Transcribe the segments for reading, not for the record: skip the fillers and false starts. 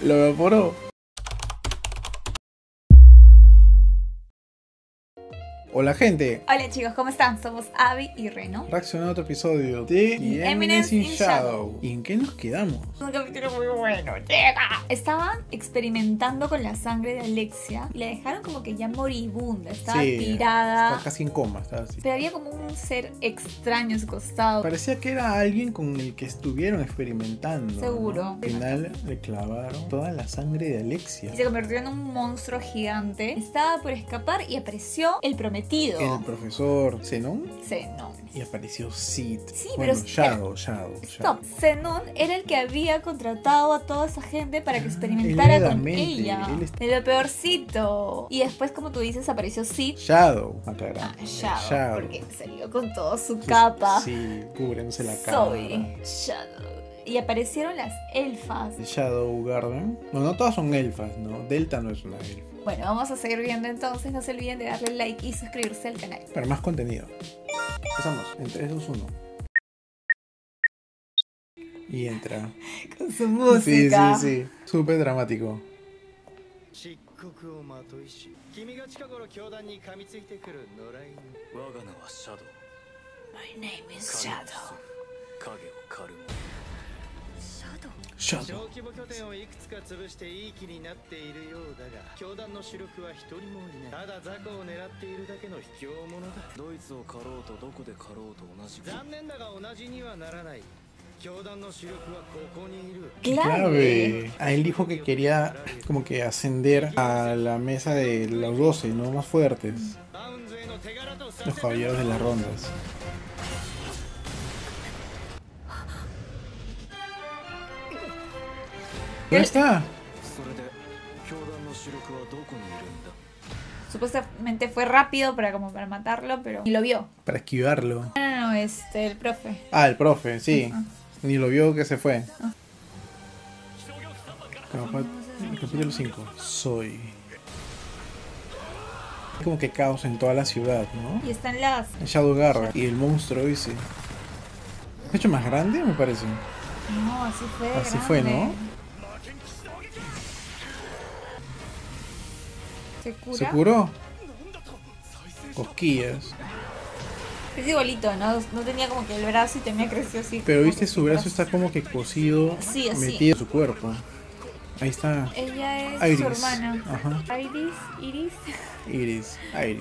Lo evaporó. Hola gente, Hola chicos, ¿cómo están? Somos Abby y Reno. reaccionando a otro episodio de The Eminence in Shadow. ¿Y en qué nos quedamos? Un capítulo muy bueno, llega. Estaban experimentando con la sangre de Alexia y la dejaron como que ya moribunda, estaba tirada. Estaba casi en coma, estaba así. Pero había como un ser extraño a su costado. Parecía que era alguien con el que estuvieron experimentando, Seguro. ¿no? Al final le clavaron toda la sangre de Alexia. Y se convirtió en un monstruo gigante. Estaba por escapar y apareció el prometido. El profesor Zenon. Zenon. Y apareció Sid. Sí, bueno, pero Shadow. Stop. Zenon era el que había contratado a toda esa gente para que experimentara él era con la mente, ella. él es- De lo peorcito. Y después, como tú dices, apareció Sid. Shadow, aclaramos. Shadow, porque salió con toda su capa. Sí, cubriéndose la cara. Soy Shadow. Y aparecieron las elfas. El Shadow Garden. No todas son elfas, ¿no? Delta no es una elfa. Bueno, vamos a seguir viendo entonces. No se olviden de darle like y suscribirse al canal. Para más contenido. Empezamos en 3, 2, 1. Y entra. Con su música. Sí. Súper dramático. 漆黒をまといし君が近頃教団に噛みついてくる野良犬我が名はシャドウ My name is Shadow. 影を狩るシャド小規模拠点をいくつか潰していい気になっているようだが教団の主力は一人もいないただ雑魚を狙っているだけの卑怯者だドイツを狩ろうとどこで狩ろうと同じ残念だが同じにはならない教団の主力はここにいる Clave. A él dijo que quería como que ascender a la mesa de los 12, ¿no? Más fuertes. バウンズへの手柄とさ Los caballeros de las rondas. ¿Dónde está? それで教団の主力はどこにいるんだ Supuestamente fue rápido para matarlo, pero ni lo vio. Para esquivarlo. No, el profe. Ah, el profe, sí. Ni lo vio que se fue. El capítulo 5. Soy. Hay como que caos en toda la ciudad, ¿no? Y están las... El Shadow Garra y el monstruo ese. ¿Es hecho más grande, me parece? No, así fue. Así fue, ¿no? ¿Se cura? ¿Se curó? Cosquillas. Es igualito, ¿no? No tenía como que el brazo y tenía crecido así. Pero como viste, que su brazo está como que cosido, Sí, así. metido en su cuerpo. Ahí está. Ella es Iris. su hermana. Ajá. Iris. Iris.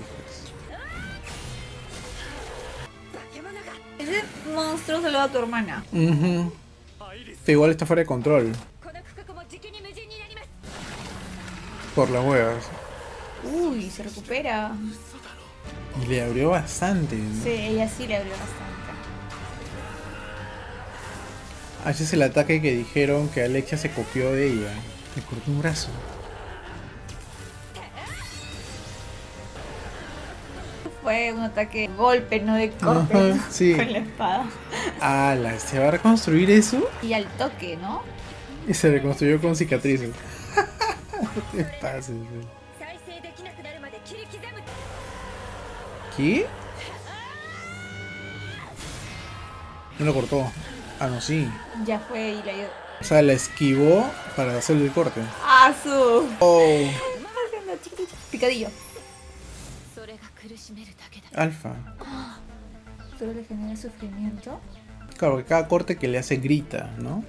Ese monstruo saludó a tu hermana. Ujú. Pero igual está fuera de control. Por las huevas. Uy, se recupera. Y le abrió bastante, ¿no? Sí, ella sí le abrió bastante. Ah, ese es el ataque que dijeron que Alexia se copió de ella. Le cortó un brazo. Fue un ataque de golpe, no de corte. Ajá, sí. Con la espada. Ah, ¿se va a reconstruir eso? Y al toque, ¿no? Y se reconstruyó con cicatrices. No te pases, güey. ¿Qué? No lo cortó. Ah, no, sí. Ya fue y le ayudó. O sea, la esquivó para hacerle el corte. ¡Ah, su! Oh, Picadillo. alfa. Solo le genera sufrimiento. Claro, que cada corte que le hace grita, ¿no?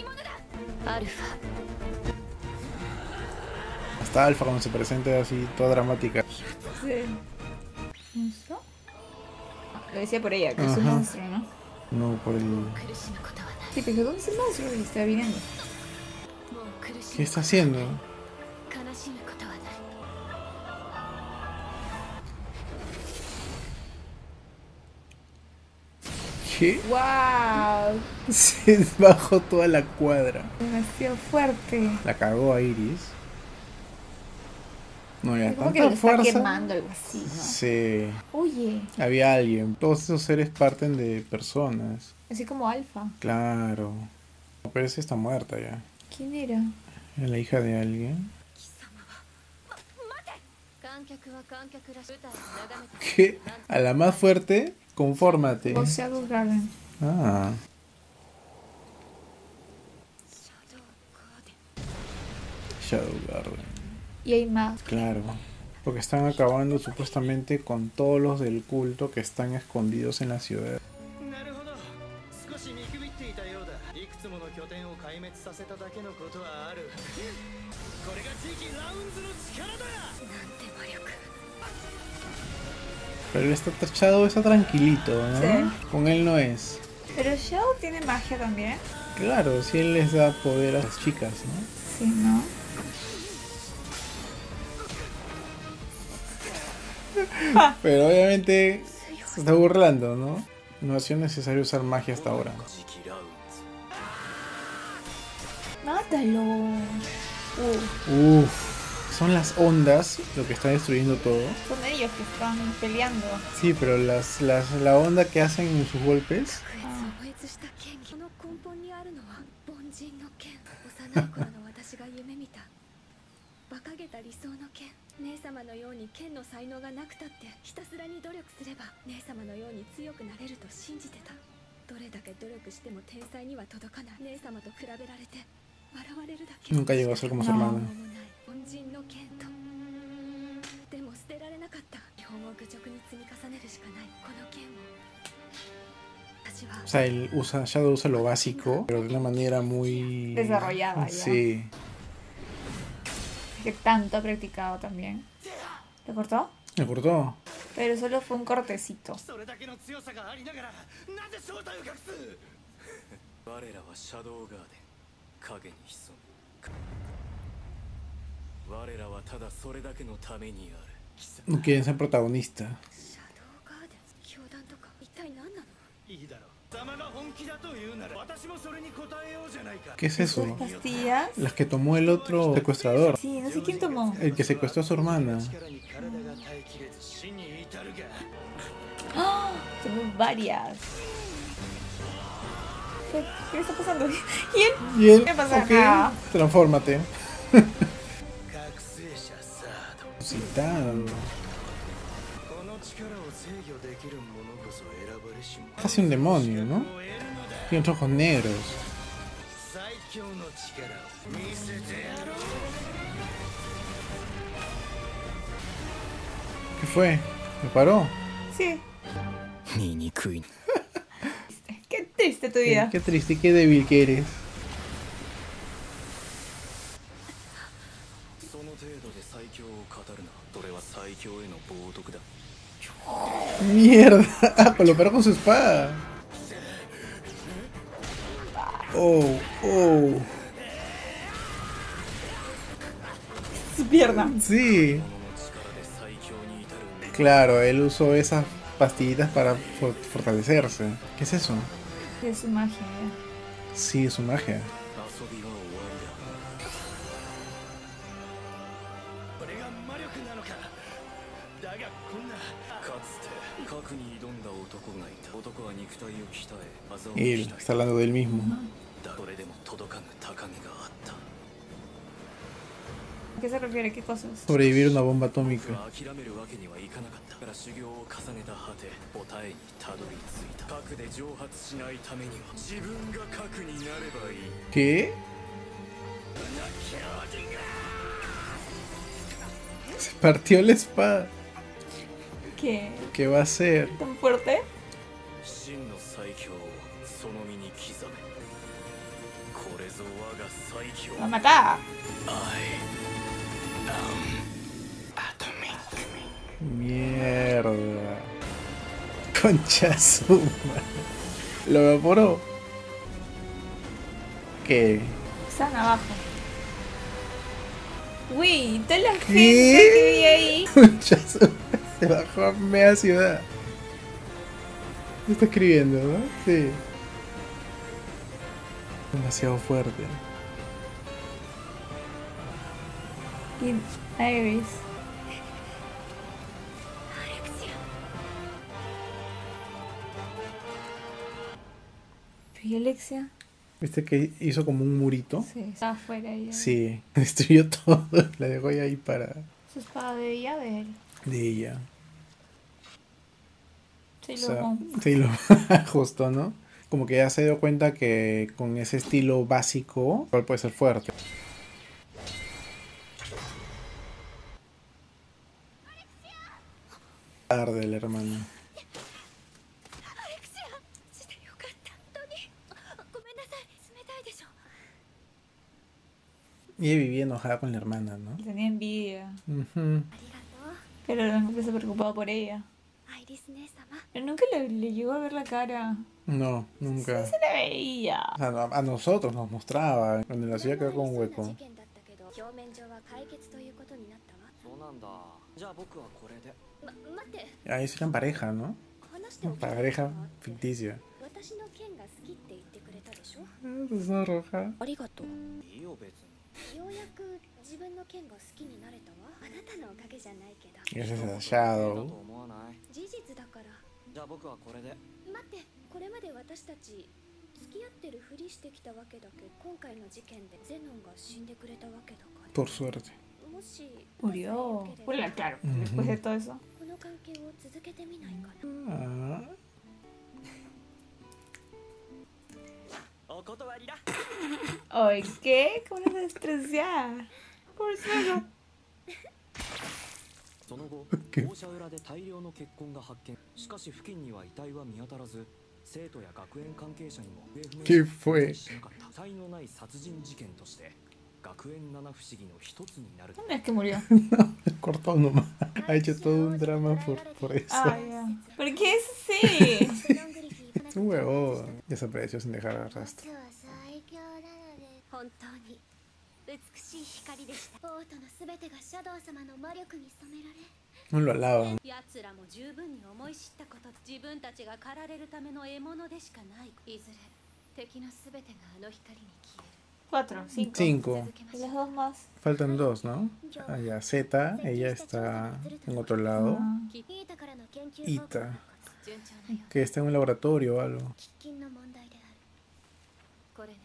Hasta alfa cuando se presenta así, toda dramática. Sí. ¿Monstruo? Lo decía por ella, que es un Ajá. monstruo, ¿no? No, por el... Sí, pero ¿dónde es el monstruo? Y está viniendo. ¿Qué está haciendo? ¿Qué? ¡Wow! Se bajó toda la cuadra. Demasiado fuerte. La cagó a Iris. No, ya Como que lo tanta está fuerza. quemando, algo así, ¿no? Sí. Oye, Había alguien. Todos esos seres parten de personas. así como Alfa. Claro. Pero esa está muerta ya. ¿Quién era? ¿Era la hija de alguien? ¿Qué? A la más fuerte, confórmate. O Shadow Garden. Ah. Shadow Garden. Y hay más. Claro. Porque están acabando supuestamente con todos los del culto que están escondidos en la ciudad. なるほど。少し見くびっていたようだ。いくつもの拠点を壊滅させただけのことはある。これが次期ラウンズの力だ。なんて魔力。 Pero él está tachado, está tranquilito, ¿no? Sí. Con él no es. Pero Shadow tiene magia también. Claro, si él les da poder a las chicas, ¿no? Sí, ¿no? Pero obviamente se está burlando, ¿no? No ha sido necesario usar magia hasta ahora. 次期ラウンズ。 Mátalo. Uff, son las ondas lo que está destruyendo todo. Son ellos que están peleando. Sí, pero la onda que hacen en sus golpes. あ超越した剣技の根本にあるのは凡人の剣。幼い頃の私が夢見た馬鹿げた理想の剣。姉様のように剣の才能がなくたってひたすらに努力すれば姉様のように強くなれると信じてた。どれだけ努力しても天才には届かない。姉様と比べられて笑われるだけ。 Nunca llegó a ser como su No. hermana. もない凡人の剣と。でも捨てられなかった。両を愚直に積み重ねるしかないこの剣を。私は O sea, Shadow usa lo básico, pero de una manera muy... Desarrollada ya. Sí. que tanto ha practicado también. ¿Te cortó? ¿Me cortó? Pero solo fue un cortecito. それだけの強さがありながらなぜ正体を隠す。我らはシャドウガーデン、影に潜む。我らはただそれだけのためにある。 No quieren ser protagonista. シャドウガーデン教団とか一体何なの。 いいだろう。様が本気だと言うなら私もそれに応えようじゃないか。 ¿Qué es eso? Pastillas. Las que tomó el otro secuestrador. Sí, no sé quién tomó. El que secuestró a su hermana. 力に体が耐えきれず死に至るが。 ¡Ah! Tomó varias. ¿Qué está pasando? ¿Quién? Y él, ¿Qué pasa ok, acá? transfórmate. 覚醒者サード。 Citado. この力を制御できる者こそ選ばれし者。 Casi un demonio, ¿no? を得るのだ。 Tiene los ojos negros. 最強の力を見せてやろう。 ¿Qué fue? ¿Me paró? Sí. 醜い。 Qué triste tu vida. Qué triste y qué débil que eres. その程度で最強を語るな。それは最強への冒涜だ。 Mierda. Ah, pues lo paró con su espada. Oh, oh. Su pierna. Sí. この力で最強に至る。 Claro, él usó esas pastillitas para fortalecerse. ¿Qué es eso? Es su magia. Sí, es su magia. 遊びは終わりだ。これが魔力なのか。だがこんな。かつて核に挑んだ男がいた。男は肉体を鍛え、技を Él 鍛 está hablando del mismo. だ。それでも届かぬ高みがあった。 ¿A qué se refiere? ¿Qué cosas? Sobrevivir una bomba atómica. 諦めるわけにはいかなかったから修行を重ねた果て答えにたどり着いた。核で蒸発しないためには自分が核になればいい。 ¿Qué? Se partió la espada. ¿Qué? ¿Qué va a hacer? ¿Tan fuerte? 真の最強をその身に刻め。これぞ我が最強。 ¡Lo va a matar! Mierda. Concha su madre. ¿Lo evaporó? ¿Qué? Están abajo. Uy, toda la gente ¿Qué? que vi ahí. Concha su madre. Se bajó a media ciudad. Lo está escribiendo, ¿no? Sí. Demasiado fuerte. Y Iris. ¿Y Alexia? ¿Viste que hizo como un murito? Sí, estaba afuera ella. Sí, destruyó todo. La dejó ahí para Su espada de ella, de él. de ella. Sí, O sea, luego. sí, lo justo, ¿no? Como que ya se dio cuenta que con ese estilo básico igual puede ser fuerte. Tarde el hermano. アレクシアしてよかった本当にごめんなさい冷たいでしょ Y ella vivía enojada con la hermana, ¿no? Tenía envidia. Ujú. ありがとう Pero nunca se preocupaba por ella. アイリス姉様 Pero nunca le llegó a ver la cara. No, nunca. Se le veía. O sea, a nosotros nos mostraba cuando la hacía quedar con un hueco. 事件だったけど表面上は解決ということになったわそうなんだ。じゃあ僕はこれで。 待って Ahí eran pareja, ¿no? 話しておきたいことがあ Pareja って ficticia. 私の剣が好きって言ってくれたでしょ Rosa roja. ありがとういいよ別に。 ようやく自分の剣が好きになれたわあなたのおかげじゃないけど Gracias a だと Shadow. 思わない。 事実だからじゃあ僕はこれで。 待ってこれまで私たち付き合ってるふりしてきたわけだけど今回の事件でゼノンが死んでくれたわけだから Por suerte. もし Murió. 良ければ Bueno, claro. Después de todo eso. この関係を続けてみないかな Ah. お断りだ。 Ay, ¿qué? ¿Cómo no se despreciar? Por suelo. その後、校舎裏で大量の血痕が発見。しかし付近には遺体は見当たらず、生徒や学園関係者にも行方不明 ¿Qué 者 fue? がしなかった。才のない殺人事件として学園七不思議の一つになる。 ¿Dónde es que murió? Cortó nomás. Ha hecho todo un drama por eso. Ah, ya. ¿Por qué es así? ゼノングリフィー Es un huevón. Desapareció sin dejar rastro. 本当に美しい光でした王都のすべてがシャドウ様の魔力に染められ No lo alaban. 奴らも十分に思い知ったこと自分たちが駆られるための獲物でしかないいずれ敵のすべてがあの光に消える Cuatro, cinco. 5. 続けま Y しょ las う dos más. Faltan 2, ¿no? Ah, ya. Z, ella está en otro lado. Ah. イータからの研究 Ita 報告が順調なよ Que está en un laboratorio o algo. 喫緊の問題であるこれね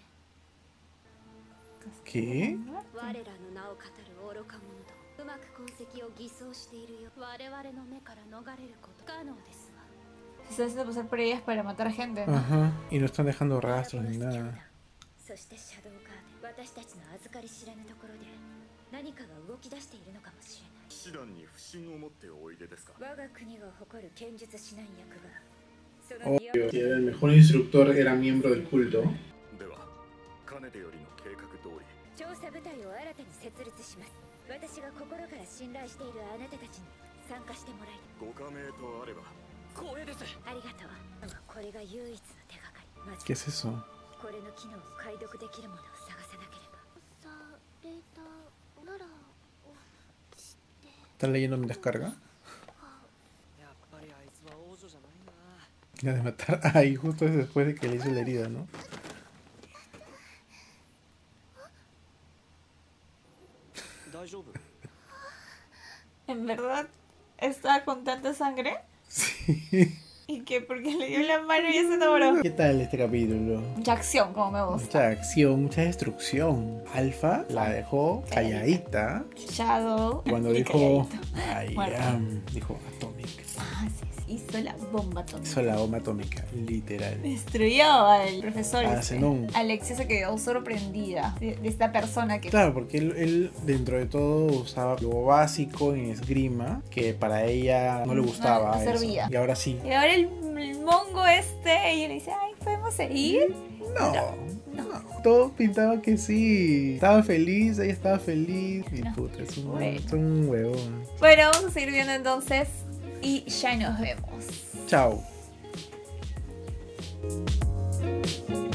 ¿Qué? 我らの名を語る愚か者とうまく痕跡を偽装しているよ我々の目から逃れること不可能ですわ Se está haciendo pasar por ellas para matar gente, ¿no? Ajá. Y no están dejando rastros ni nada. そしてシャドウガーデン私たちの預かり知らぬところで何かが動き出しているのかもしれない騎士団に不信を持っておいでですか。 我が国が誇る剣術指南役がその Obvio. Si el mejor instructor era miembro del culto. では、かねてよりの計画通り、 調査部隊を新たに設立します私が心から信頼しているあなたたちに参加してもらいご加盟とあれば、 光栄です。 ありがとうこれが唯一の手がかりまず ¿Qué es eso? これの機能を解読できるものを探さなければされたなら ¿Están leyendo mi descarga? やっぱりあいつは王女じゃないな。 Ya de matar. Ay, justo es después de que le hizo la herida, ¿no? 大丈夫。 ¿En verdad está con tanta sangre? Sí. ¿Y qué? Porque le dio la mano y ya se enamoró. ¿Qué tal este capítulo? Mucha acción, como me gusta. Mucha acción, mucha destrucción. Alpha la dejó calladita. Shadow. Cuando y dijo calladito. I Muerto. am, dijo Atomic. Ah, sí, sí, hizo la bomba atómica. Hizo la bomba atómica, literal. Destruyó al profesor. A Zenón. Alexia se quedó sorprendida de esta persona que... Claro, porque él dentro de todo usaba lo básico en esgrima, que para ella no le gustaba. No eso. servía. Y ahora sí. Y ahora el mongo este, y le dice, ay, ¿podemos seguir? No. Todo pintaba que sí. Estaba feliz, ella estaba feliz. Y No. puta, es Bueno. un huevón. Bueno, vamos a seguir viendo entonces y ya nos vemos. Chao.